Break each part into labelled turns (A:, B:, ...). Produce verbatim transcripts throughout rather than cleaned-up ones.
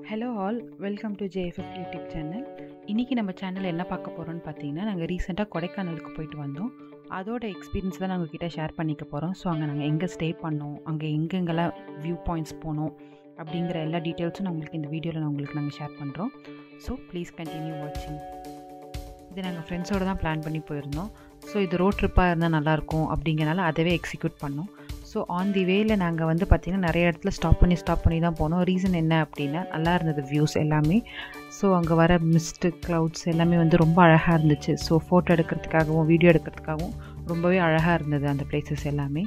A: Hello all, welcome to J F F YouTube channel. இன்னைக்கு நம்ம சேனல்ல என்ன பார்க்க போறோம்னு பார்த்தீங்கன்னா, நாங்க ரீசெண்டா கொடைக்கானலுக்கு போயிட்டு வந்தோம். அதோட எக்ஸ்பீரியன்ஸ் தான் நாங்க கிட்ட ஷேர் பண்ணிக்க போறோம். ஸோ அங்கே நாங்கள் எங்கே ஸ்டே பண்ணோம், அங்கே எங்கெங்கெல்லாம் வியூ பாயிண்ட்ஸ் போனோம் அப்படிங்கிற எல்லா டீட்டெயில்ஸும் நான் உங்களுக்கு இந்த வீடியோவில் நான் உங்களுக்கு நாங்கள் ஷேர் பண்ணுறோம். ஸோ ப்ளீஸ் கண்டினியூ வாட்சிங். இது நாங்கள் ஃப்ரெண்ட்ஸோடு தான் பிளான் பண்ணி போயிருந்தோம். ஸோ இது ரோட் ட்ரிப்பாக இருந்தால் நல்லாயிருக்கும் அப்படிங்கிறனால அதவே எக்ஸிக்யூட் பண்ணோம். ஸோ ஆன் தி வேயில் நாங்கள் வந்து பார்த்திங்கன்னா நிறைய இடத்துல ஸ்டாப் பண்ணி ஸ்டாப் பண்ணி தான் போனோம். ரீசன் என்ன அப்படின்னா, நல்லா இருந்தது வியூஸ் எல்லாமே. ஸோ அங்கே வர மிஸ்ட்டு க்ளவுட்ஸ் எல்லாமே வந்து ரொம்ப அழகாக இருந்துச்சு. ஸோ ஃபோட்டோ எடுக்கிறதுக்காகவும் வீடியோ எடுக்கிறதுக்காகவும் ரொம்பவே அழகாக இருந்தது அந்த பிளேசஸ் எல்லாமே.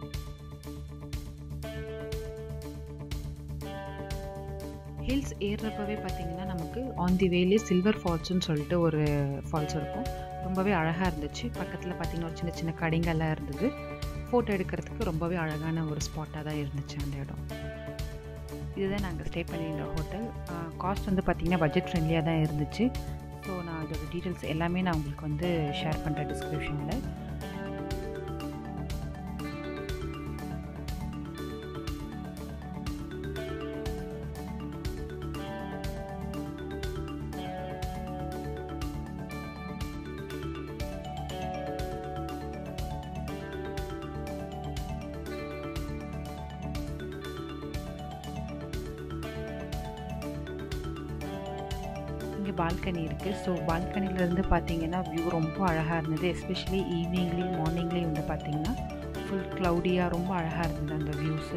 A: ஹில்ஸ் ஏறுறப்பவே பார்த்திங்கன்னா நமக்கு ஆன் தி வேலே சில்வர் ஃபால்ஸ்ன்னு சொல்லிட்டு ஒரு ஃபால்ஸ் இருக்கும். ரொம்பவே அழகாக இருந்துச்சு. பக்கத்தில் பார்த்திங்கன்னா ஒரு சின்ன சின்ன கடைங்கள்லாம் இருந்தது. ஃபோட்டோ எடுக்கிறதுக்கு ரொம்பவே அழகான ஒரு ஸ்பாட்டாக தான் இருந்துச்சு அந்த இடம். இதுதான் நாங்கள் ஸ்டே பண்ணியிருந்த ஹோட்டல். காஸ்ட் வந்து பார்த்திங்கன்னா பட்ஜெட் ஃப்ரெண்ட்லியாக தான் இருந்துச்சு. ஸோ நான் அதோட டீட்டெயில்ஸ் எல்லாமே நான் உங்களுக்கு வந்து ஷேர் பண்ணுறேன் டிஸ்கிரிப்ஷனில். இங்கே பால்கனி இருக்குது. ஸோ பால்கனிலேருந்து பார்த்தீங்கன்னா வியூ ரொம்ப அழகாக இருந்தது. எஸ்பெஷலி ஈவினிங்லேயும் மார்னிங்லேயும் வந்து பார்த்திங்கன்னா ஃபுல் க்ளவுடியாக ரொம்ப அழகாக இருந்தது அந்த வியூஸு.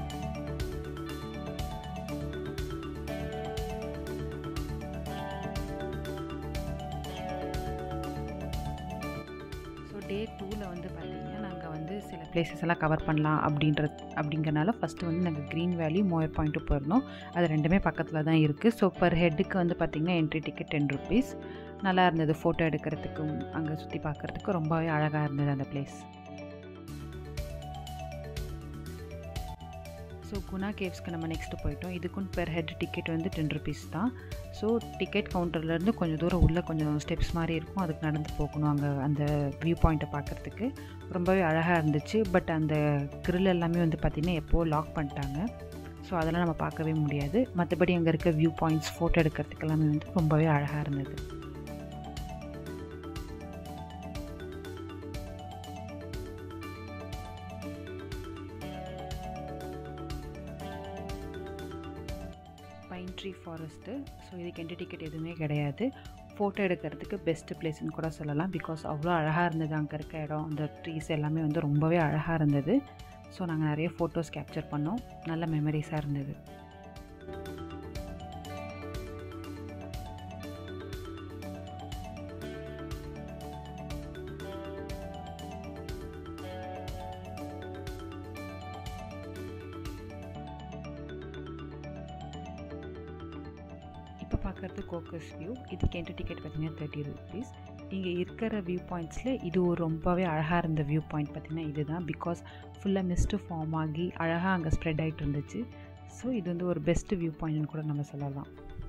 A: ஸோ டே டூவில் வந்து பார்த்திங்கன்னா நாங்கள் வந்து சில பிளேசஸ் எல்லாம் கவர் பண்ணலாம் அப்படின்ற அப்படிங்கிறனால ஃபஸ்ட்டு வந்து நாங்கள் க்ரீன் வேலி மோயர் பாயிண்ட்டு போயிருந்தோம். அது ரெண்டுமே பக்கத்தில் தான் இருக்குது. ஸோ பர் ஹெட்டுக்கு வந்து பார்த்திங்கன்னா என்ட்ரி டிக்கெட் டென் ருபீஸ். நல்லா இருந்தது ஃபோட்டோ எடுக்கிறதுக்கும் அங்கே சுற்றி பார்க்குறதுக்கும் ரொம்பவே அழகாக இருந்தது அந்த பிளேஸ். ஸோ குணா கேவ்ஸ்க்கு நம்ம நெக்ஸ்ட்டு போயிட்டோம். இதுக்கும் பெர் ஹெட் டிக்கெட் வந்து டென் ருபீஸ் தான். ஸோ டிக்கெட் கவுண்டர்லேருந்து கொஞ்சம் தூரம் உள்ளே கொஞ்சம் ஸ்டெப்ஸ் மாதிரி இருக்கும், அதுக்கு நடந்து போகணும் அங்கே அந்த வியூ பாயிண்ட்டை பார்க்குறதுக்கு. ரொம்பவே அழகாக இருந்துச்சு. பட் அந்த கிரில் எல்லாமே வந்து பார்த்திங்கன்னா எப்போது லாக் பண்ணிட்டாங்க. ஸோ அதெல்லாம் நம்ம பார்க்கவே முடியாது. மற்றபடி அங்கே இருக்க வியூ பாயிண்ட்ஸ் ஃபோட்டோ எடுக்கிறதுக்கு எல்லாமே வந்து ரொம்பவே அழகாக இருந்தது. Pine tree forest. ஸோ இதுக்கு என்ட்ரி டிக்கெட் எதுவுமே கிடையாது. ஃபோட்டோ எடுக்கிறதுக்கு பெஸ்ட்டு பிளேஸ்ன்னு கூட சொல்லலாம். பிகாஸ் அவ்வளோ அழகாக இருந்தது அங்கே இருக்க இடம். அந்த ட்ரீஸ் எல்லாமே வந்து ரொம்பவே அழகாக இருந்தது. ஸோ நாங்கள் நிறைய ஃபோட்டோஸ் கேப்சர் பண்ணோம். நல்ல மெமரிஸாக இருந்தது. இப்போ பார்க்குறது கோக்கர்ஸ் வியூ. இதுக்கு என்ட்ரி டிக்கெட் பார்த்திங்கன்னா தேர்ட்டி ருபீஸ். இங்கே இருக்கிற வியூ பாயிண்ட்ஸில் இது ஒரு ரொம்பவே அழகாக இருந்த வியூ பாயிண்ட் பார்த்திங்கன்னா இது தான். பிகாஸ் ஃபுல்லாக மிஸ்ட்டு ஃபார்ம் ஆகி அழகாக அங்கே ஸ்ப்ரெட் ஆகிட்டு இருந்துச்சு. ஸோ இது வந்து ஒரு பெஸ்ட்டு வியூ பாயிண்ட்னு கூட நம்ம சொல்லலாம்.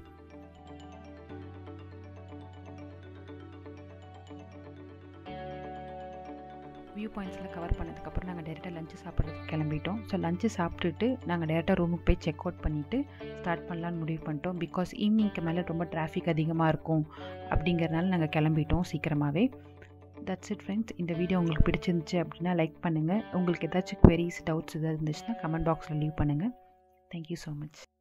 A: வியூ பாயிண்ட்ஸில் கவர் பண்ணதுக்கப்புறம் நாங்கள் டேரெக்டாக லஞ்சு சாப்பிட்றதுக்கு கிளம்பிட்டோம். ஸோ லஞ்சு சாப்பிட்டுட்டு நாங்கள் டேரெக்டாக ரூமுக்கு போய் செக் அவுட் பண்ணிவிட்டு ஸ்டார்ட் பண்ணலான்னு முடிவு பண்ணிட்டோம். பிகாஸ் ஈவினிங்க்கு மேலே ரொம்ப டிராஃபிக் அதிகமாக இருக்கும் அப்படிங்கிறனால நாங்கள் கிளம்பிட்டோம் சீக்கிரமாகவே. That's it friends. இந்த வீடியோ உங்களுக்கு பிடிச்சிருந்துச்சு அப்படின்னா லைக் பண்ணுங்கள். உங்களுக்கு ஏதாச்சும் குவெரிஸ் டவுட்ஸ் எதாவது இருந்துச்சுன்னா கமெண்ட் பாக்ஸில் லீவ் பண்ணுங்கள். Thank you so much.